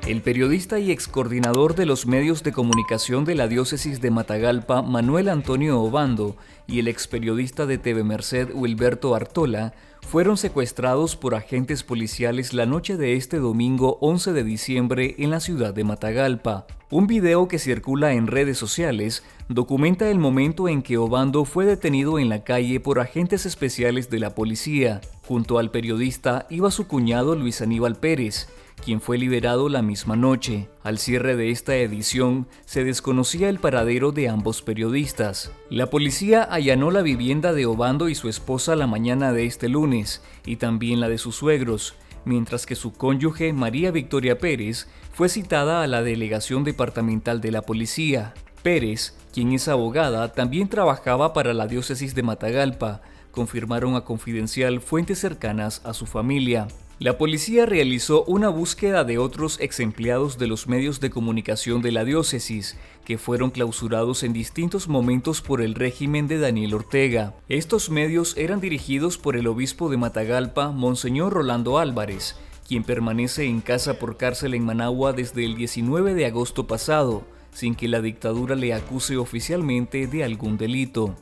El periodista y excoordinador de los medios de comunicación de la diócesis de Matagalpa, Manuel Antonio Obando, y el experiodista de TV Merced, Wilberto Artola, fueron secuestrados por agentes policiales la noche de este domingo 11 de diciembre en la ciudad de Matagalpa. Un video que circula en redes sociales documenta el momento en que Obando fue detenido en la calle por agentes especiales de la policía. Junto al periodista iba su cuñado Luis Aníbal Pérez, quien fue liberado la misma noche. Al cierre de esta edición, se desconocía el paradero de ambos periodistas. La policía allanó la vivienda de Obando y su esposa la mañana de este lunes, y también la de sus suegros, mientras que su cónyuge, María Victoria Pérez, fue citada a la delegación departamental de la policía. Pérez, quien es abogada, también trabajaba para la diócesis de Matagalpa, confirmaron a Confidencial fuentes cercanas a su familia. La policía realizó una búsqueda de otros exempleados de los medios de comunicación de la diócesis, que fueron clausurados en distintos momentos por el régimen de Daniel Ortega. Estos medios eran dirigidos por el obispo de Matagalpa, Monseñor Rolando Álvarez, quien permanece en casa por cárcel en Managua desde el 19 de agosto pasado, sin que la dictadura le acuse oficialmente de algún delito.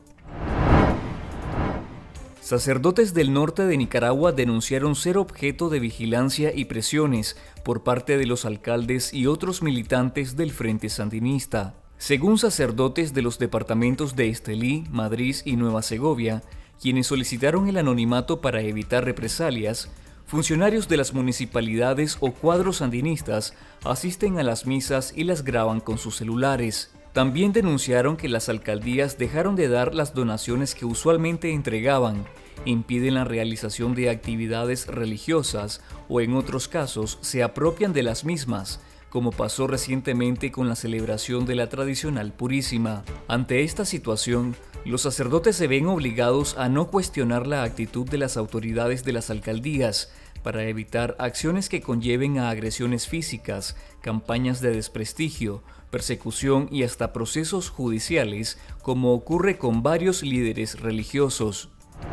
Sacerdotes del norte de Nicaragua denunciaron ser objeto de vigilancia y presiones por parte de los alcaldes y otros militantes del Frente Sandinista. Según sacerdotes de los departamentos de Estelí, Madrid y Nueva Segovia, quienes solicitaron el anonimato para evitar represalias, funcionarios de las municipalidades o cuadros sandinistas asisten a las misas y las graban con sus celulares. También denunciaron que las alcaldías dejaron de dar las donaciones que usualmente entregaban, impiden la realización de actividades religiosas o en otros casos se apropian de las mismas, como pasó recientemente con la celebración de la tradicional Purísima. Ante esta situación, los sacerdotes se ven obligados a no cuestionar la actitud de las autoridades de las alcaldías para evitar acciones que conlleven a agresiones físicas, campañas de desprestigio, persecución y hasta procesos judiciales, como ocurre con varios líderes religiosos.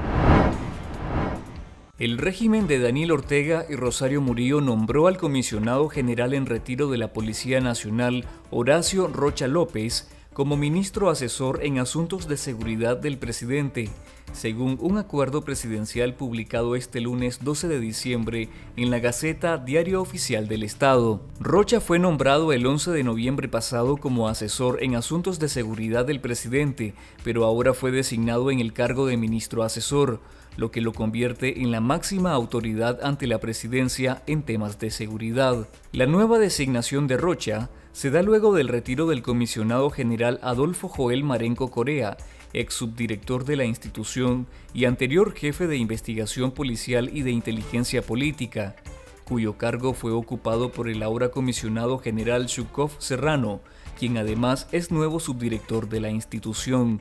El régimen de Daniel Ortega y Rosario Murillo nombró al comisionado general en retiro de la Policía Nacional, Horacio Rocha López, como ministro asesor en asuntos de seguridad del presidente, según un acuerdo presidencial publicado este lunes 12 de diciembre en la Gaceta Diario Oficial del Estado. Rocha fue nombrado el 11 de noviembre pasado como asesor en asuntos de seguridad del presidente, pero ahora fue designado en el cargo de ministro asesor, lo que lo convierte en la máxima autoridad ante la presidencia en temas de seguridad. La nueva designación de Rocha se da luego del retiro del comisionado general Adolfo Joel Marenco Corea, ex subdirector de la institución y anterior jefe de investigación policial y de inteligencia política, cuyo cargo fue ocupado por el ahora comisionado general Shukov Serrano, quien además es nuevo subdirector de la institución.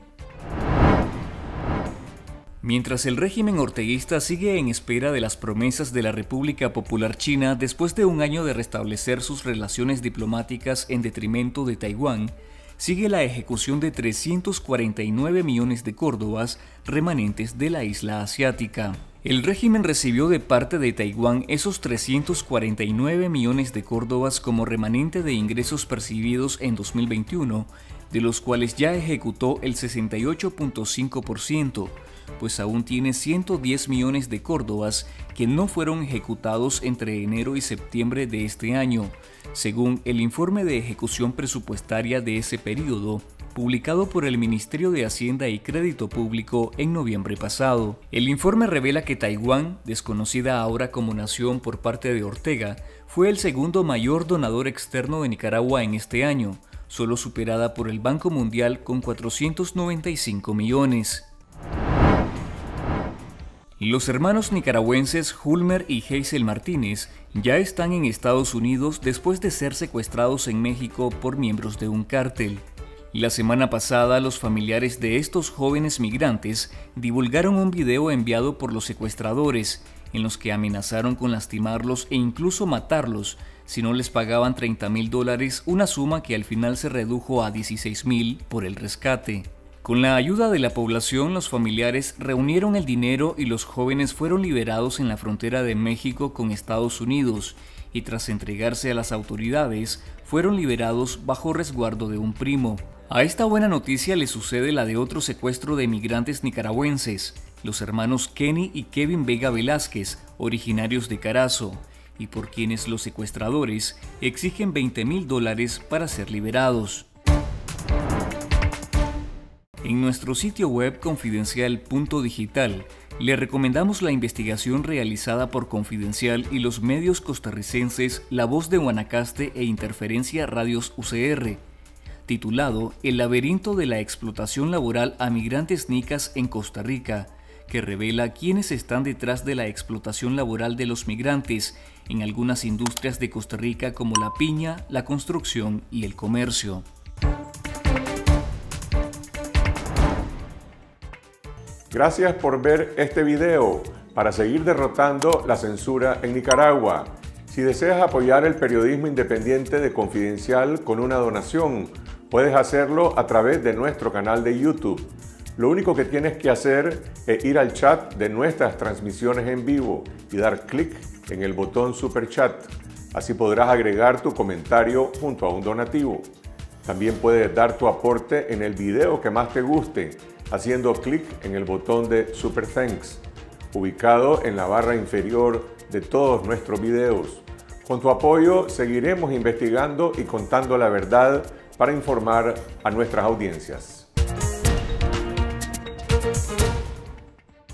Mientras el régimen orteguista sigue en espera de las promesas de la República Popular China después de un año de restablecer sus relaciones diplomáticas en detrimento de Taiwán, sigue la ejecución de 349 millones de córdobas remanentes de la isla asiática. El régimen recibió de parte de Taiwán esos 349 millones de córdobas como remanente de ingresos percibidos en 2021, de los cuales ya ejecutó el 68.5%, pues aún tiene 110 millones de córdobas que no fueron ejecutados entre enero y septiembre de este año, según el informe de ejecución presupuestaria de ese periodo, publicado por el Ministerio de Hacienda y Crédito Público en noviembre pasado. El informe revela que Taiwán, desconocida ahora como nación por parte de Ortega, fue el segundo mayor donador externo de Nicaragua en este año, solo superada por el Banco Mundial con 495 millones. Los hermanos nicaragüenses Hulmer y Hazel Martínez ya están en Estados Unidos después de ser secuestrados en México por miembros de un cártel. La semana pasada, los familiares de estos jóvenes migrantes divulgaron un video enviado por los secuestradores, en los que amenazaron con lastimarlos e incluso matarlos si no les pagaban $30,000, una suma que al final se redujo a $16,000 por el rescate. Con la ayuda de la población, los familiares reunieron el dinero y los jóvenes fueron liberados en la frontera de México con Estados Unidos y tras entregarse a las autoridades, fueron liberados bajo resguardo de un primo. A esta buena noticia le sucede la de otro secuestro de migrantes nicaragüenses, los hermanos Kenny y Kevin Vega Velázquez, originarios de Carazo, y por quienes los secuestradores exigen $20,000 para ser liberados. En nuestro sitio web confidencial.digital le recomendamos la investigación realizada por Confidencial y los medios costarricenses La Voz de Guanacaste e Interferencia Radios UCR, titulado El laberinto de la explotación laboral a migrantes nicas en Costa Rica, que revela quiénes están detrás de la explotación laboral de los migrantes en algunas industrias de Costa Rica como la piña, la construcción y el comercio. Gracias por ver este video para seguir derrotando la censura en Nicaragua. Si deseas apoyar el periodismo independiente de Confidencial con una donación, puedes hacerlo a través de nuestro canal de YouTube. Lo único que tienes que hacer es ir al chat de nuestras transmisiones en vivo y dar clic en el botón Super Chat. Así podrás agregar tu comentario junto a un donativo. También puedes dar tu aporte en el video que más te guste, haciendo clic en el botón de Super Thanks, ubicado en la barra inferior de todos nuestros videos. Con tu apoyo seguiremos investigando y contando la verdad para informar a nuestras audiencias.